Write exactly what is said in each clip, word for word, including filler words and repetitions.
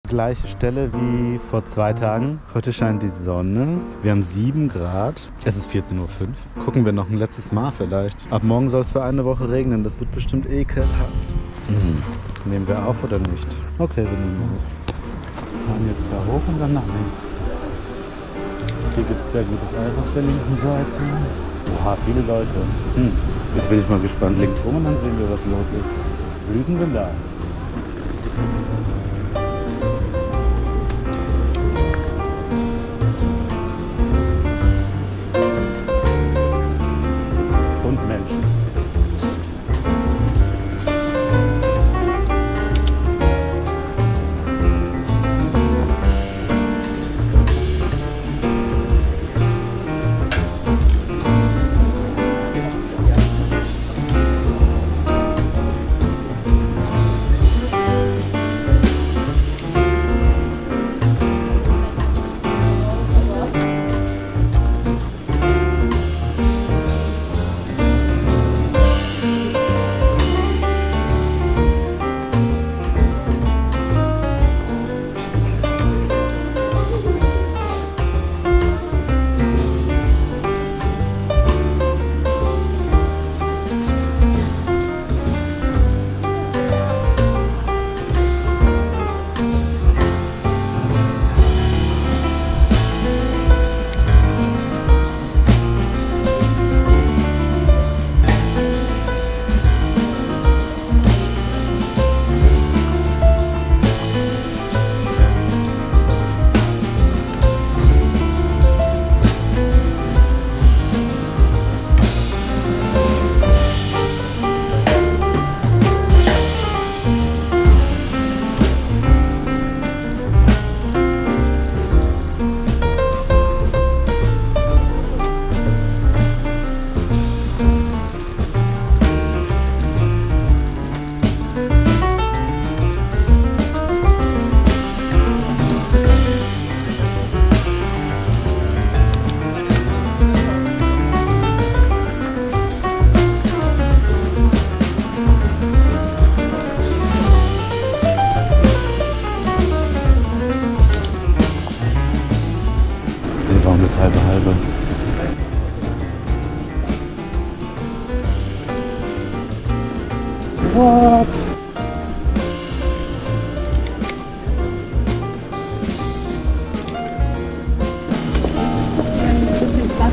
Gleiche Stelle wie vor zwei Tagen. Heute scheint die Sonne. Wir haben sieben Grad. Es ist vierzehn Uhr fünf. Gucken wir noch ein letztes Mal vielleicht. Ab morgen soll es für eine Woche regnen. Das wird bestimmt ekelhaft. Mhm. Nehmen wir auf oder nicht? Okay, wir nehmen auf. Wir fahren jetzt da hoch und dann nach links. Hier gibt es sehr gutes Eis auf der linken Seite. Oha, viele Leute. Hm. Jetzt bin ich mal gespannt. Links rum und dann sehen wir, was los ist. Blüten sind da. Und Menschen. Halbe, halbe. What? Ein bisschen Platz.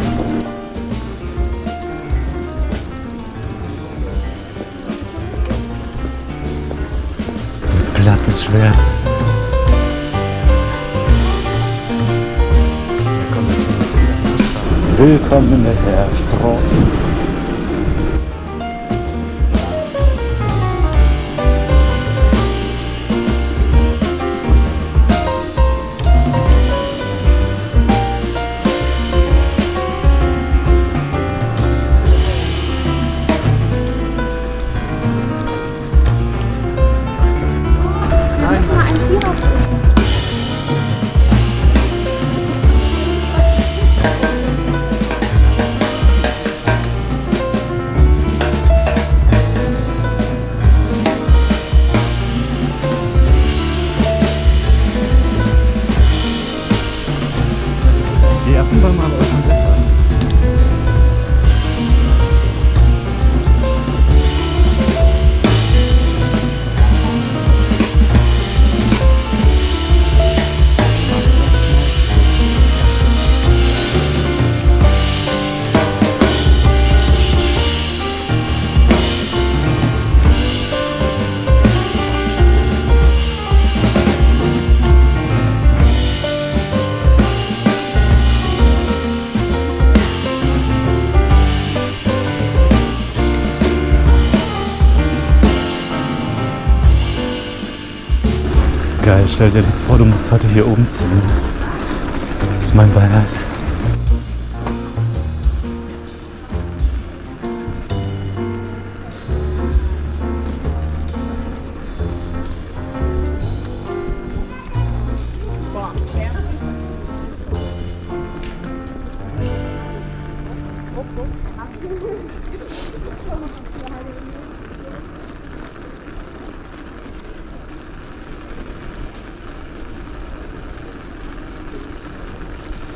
Platz ist schwer. Willkommen in der Straße. Nein, mal ein Vierer. Die ersten wollen mal was am Wetter. Geil, stell dir vor, du musst heute hier umziehen. Mein Beileid.